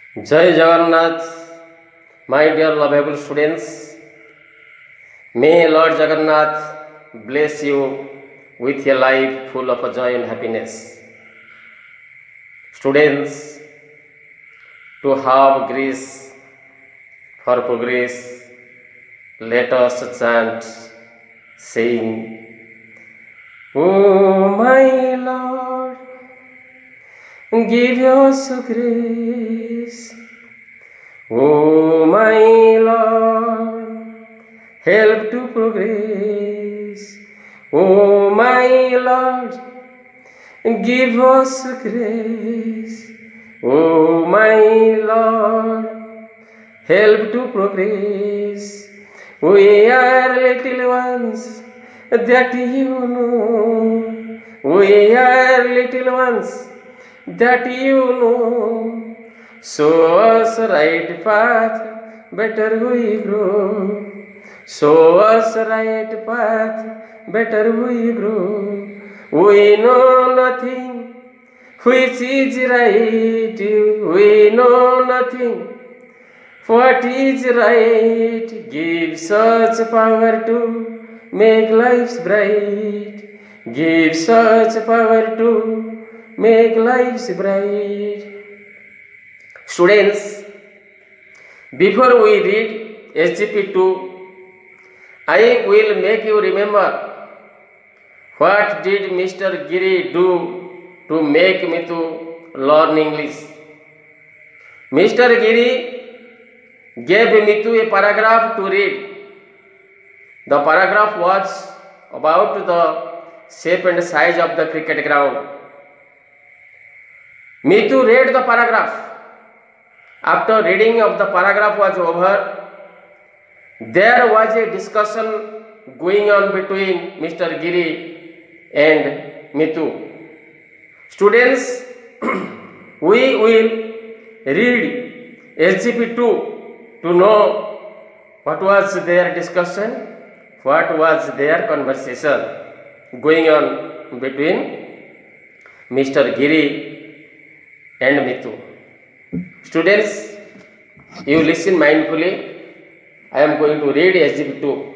Jai Jagannath, my dear lovable students. May Lord Jagannath bless you with a life full of joy and happiness. Students, to have grace for progress, let us chant, saying, O my Lord, give us grace. O my Lord, help to progress. O my Lord, give us grace. O my Lord, help to progress. We are little ones that you know. We are little ones that you know. Show us right path, better we grow. Show us right path, better we grow. We know nothing which is right. We know nothing what is right. Give such power to make lives bright. Give such power to make lives bright. Students, before we read SGP 2, I will make you remember what did Mr. Giri do to make Mithu learn English. Mr. Giri gave Mithu a paragraph to read. The paragraph was about the shape and size of the cricket ground. Mithu read the paragraph. After reading of the paragraph was over, there was a discussion going on between Mr. Giri and Mithu. Students, we will read SGP 2 to know what was their discussion, what was their conversation going on between Mr. Giri and Mithu. Students, you listen mindfully. I am going to read SGP 2.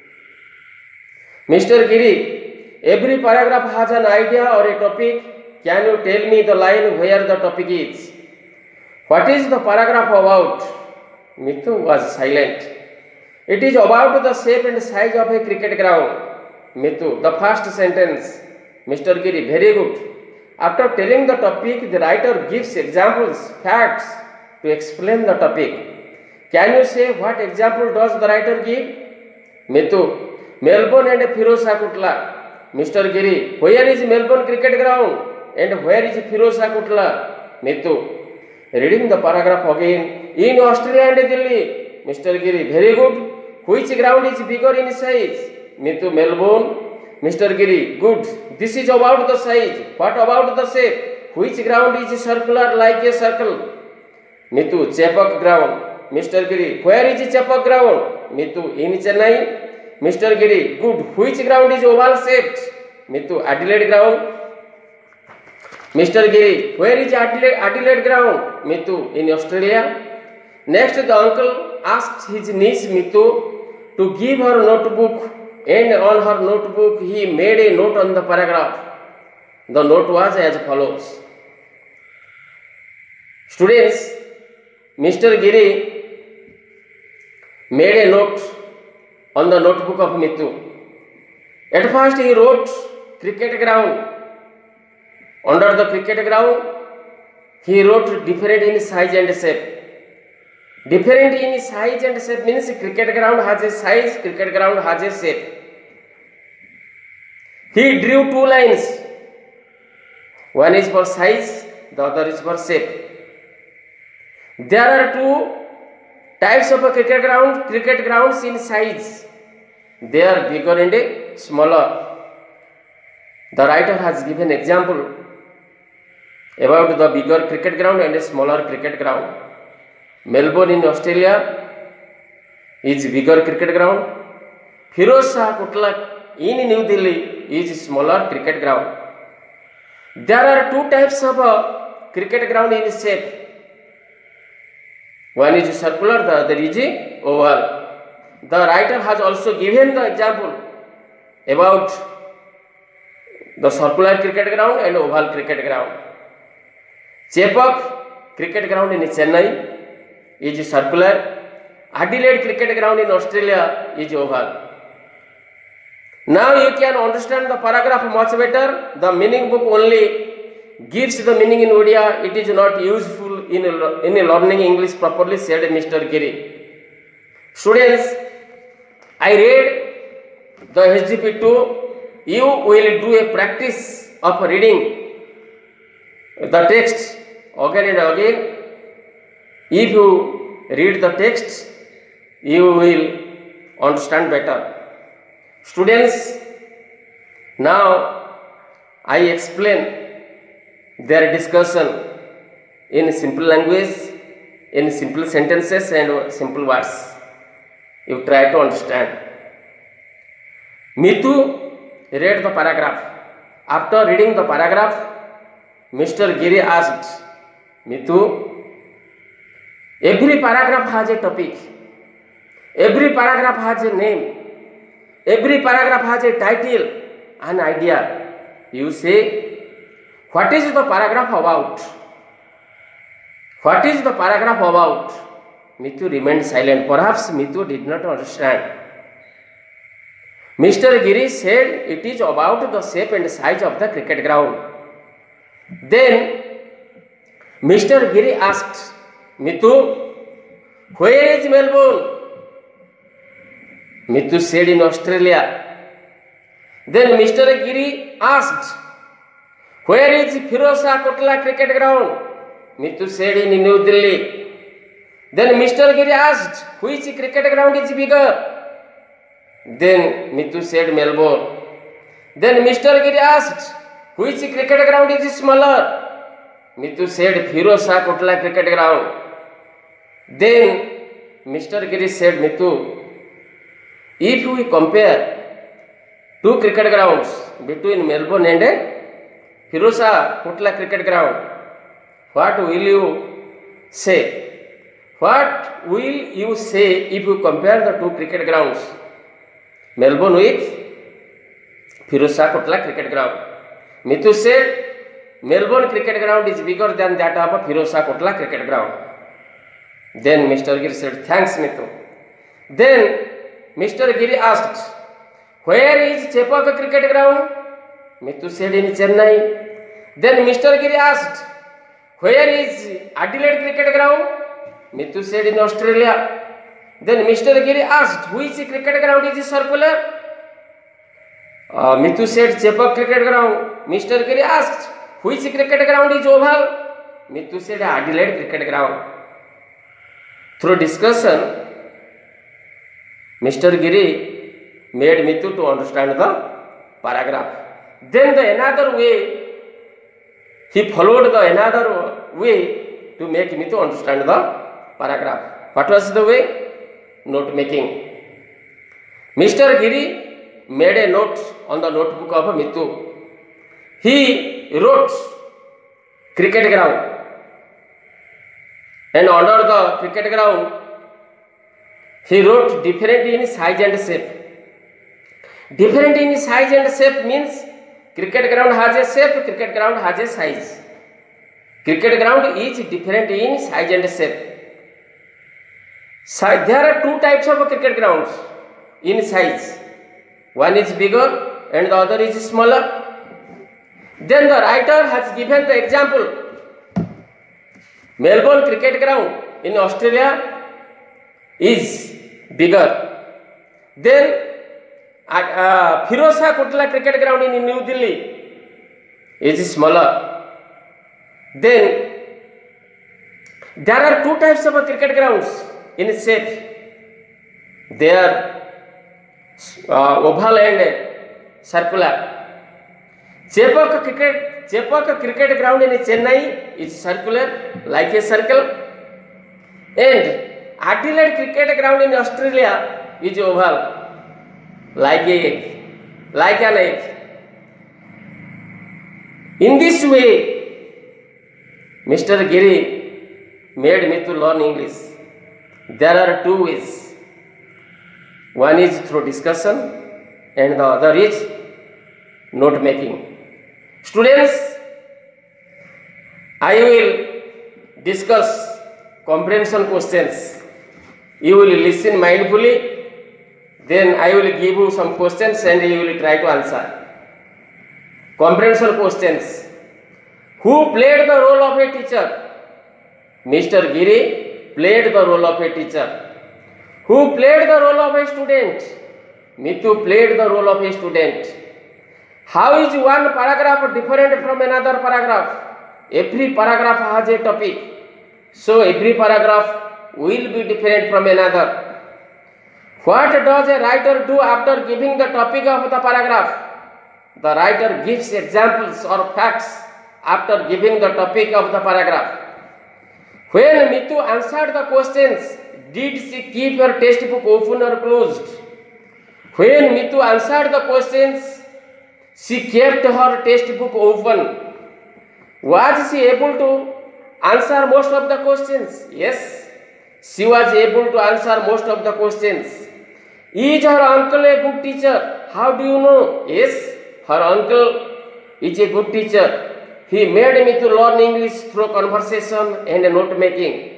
Mr. Giri, every paragraph has an idea or a topic. Can you tell me the line where the topic is? What is the paragraph about? Mithu was silent. It is about the shape and size of a cricket ground. Mithu, the first sentence. Mr. Giri, very good. After telling the topic, the writer gives examples, facts to explain the topic. Can you say what example does the writer give? Mithu, Melbourne and Firozakutla. Mr. Giri, where is Melbourne cricket ground and where is Firozakutla? Mithu, reading the paragraph again. In Australia and Delhi. Mr. Giri, very good. Which ground is bigger in size? Mithu, Melbourne. Mr. Giri, good. This is about the size. What about the shape? Which ground is circular like a circle? Mithu, Chepauk ground. Mr. Giri, where is Chepauk ground? Mithu, in Chennai. Mr. Giri, good. Which ground is oval shaped? Mithu, Adelaide ground. Mr. Giri, where is Adelaide ground? Mithu, in Australia. Next, the uncle asked his niece Mithu to give her notebook. And on her notebook, he made a note on the paragraph. The note was as follows. Students, Mr. Giri made a note on the notebook of Mithu. At first, he wrote cricket ground. Under the cricket ground, he wrote different in size and shape. Different in size and shape means cricket ground has a size, cricket ground has a shape. He drew two lines. One is for size, the other is for shape. There are two types of a cricket grounds in size. They are bigger and smaller. The writer has given example about the bigger cricket ground and a smaller cricket ground. Melbourne in Australia is bigger cricket ground. Firozakutla in New Delhi is smaller cricket ground. There are two types of cricket ground in shape. One is circular, the other is oval. The writer has also given the example about the circular cricket ground and oval cricket ground. Chepauk cricket ground in Chennai is circular. Adelaide cricket ground in Australia is oval. Now you can understand the paragraph much better. The meaning book only gives the meaning in Odia. It is not useful in learning English properly, said Mr. Giri. Students, I read the HGP2. You will do a practice of reading the text again and again. If you read the text, you will understand better. Students, now I explain their discussion in simple language, in simple sentences and simple words. You try to understand. Mithu read the paragraph. After reading the paragraph, Mr. Giri asked Mithu, every paragraph has a topic, every paragraph has a name, every paragraph has a title, an idea. You say, what is the paragraph about? What is the paragraph about? Mithu remained silent. Perhaps Mithu did not understand. Mr. Giri said it is about the shape and size of the cricket ground. Then Mr. Giri asked Mithu, where is Melbourne? Mithu said in Australia. Then Mr. Giri asked, where is Firoza Kotla cricket ground? Mithu said in New Delhi. Then Mr. Giri asked, which cricket ground is bigger? Then Mithu said Melbourne. Then Mr. Giri asked, which cricket ground is smaller? Mithu said Firoza Kotla cricket ground. Then Mr. Giri said, Mithu, if we compare two cricket grounds between Melbourne and Firoza Kotla cricket ground, what will you say? What will you say if you compare the two cricket grounds, Melbourne with Firoza Kotla cricket ground? Mithu said, Melbourne cricket ground is bigger than that of Firoza Kotla cricket ground. Then Mr. Giri said, thanks Mithu. Then Mr. Giri asked, where is Chepauk cricket ground? Mithu said in Chennai. Then Mr. Giri asked, where is Adelaide cricket ground? Mithu said in Australia. Then Mr. Giri asked, which cricket ground is circular? Mithu said Chepauk cricket ground. Mr. Giri asked, which cricket ground is oval? Mithu said Adelaide cricket ground. Through discussion, Mr. Giri made Mithu to understand the paragraph. Then he followed the another way to make Mithu understand the paragraph. What was the way? Note making. Mr. Giri made a note on the notebook of Mithu. He wrote cricket ground, and under the cricket ground he wrote different in size and shape. Different in size and shape means cricket ground has a shape, cricket ground has a size. Cricket ground is different in size and shape. There are two types of cricket grounds in size. One is bigger and the other is smaller. Then the writer has given the example. Melbourne cricket ground in Australia is bigger. Then Firoza Kotla cricket ground in New Delhi is smaller. Then there are two types of cricket grounds in shape. They are oval and circular. Chepauk cricket ground in Chennai is circular, like a circle, and Adelaide cricket ground in Australia is oval, like an egg. In this way, Mr. Giri made me to learn English. There are two ways. One is through discussion and the other is note making. Students, I will discuss comprehension questions. You will listen mindfully, then I will give you some questions and you will try to answer. Comprehension questions. Who played the role of a teacher? Mr. Giri played the role of a teacher. Who played the role of a student? Mitu played the role of a student. How is one paragraph different from another paragraph? Every paragraph has a topic, so every paragraph will be different from another. What does a writer do after giving the topic of the paragraph? The writer gives examples or facts after giving the topic of the paragraph. When Mitu answered the questions, did she keep her textbook open or closed? When Mitu answered the questions, she kept her textbook open. Was she able to answer most of the questions? Yes, she was able to answer most of the questions. Is her uncle a good teacher? How do you know? Yes, her uncle is a good teacher. He made me to learn English through conversation and note making.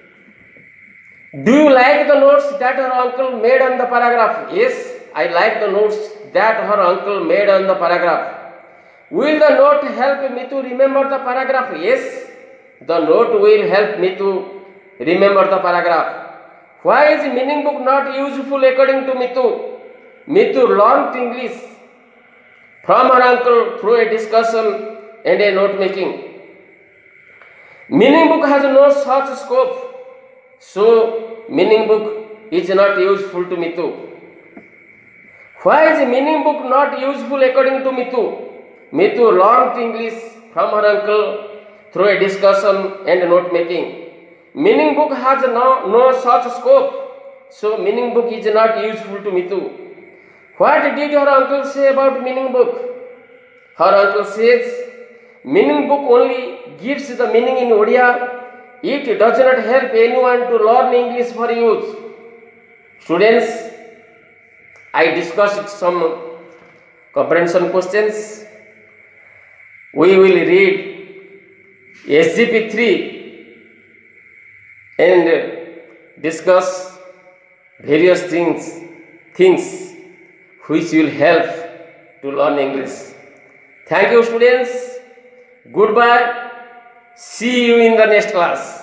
Do you like the notes that her uncle made on the paragraph? Yes, I like the notes that her uncle made on the paragraph. Will the note help me to remember the paragraph? Yes, the note will help me to remember the paragraph. Why is meaning book not useful according to Mitu? Mitu learned English from her uncle through a discussion and a note making. Meaning book has no such scope, so meaning book is not useful to Mitu. Why is meaning book not useful according to Mitu? Mitu learned English from her uncle through a discussion and note making. Meaning book has no such scope, so meaning book is not useful to Mitu. What did her uncle say about meaning book? Her uncle says, meaning book only gives the meaning in Odia. It does not help anyone to learn English for use. Students, I discussed some comprehension questions. We will read SGP 3 and discuss various things which will help to learn English. Thank you, students. Goodbye. See you in the next class.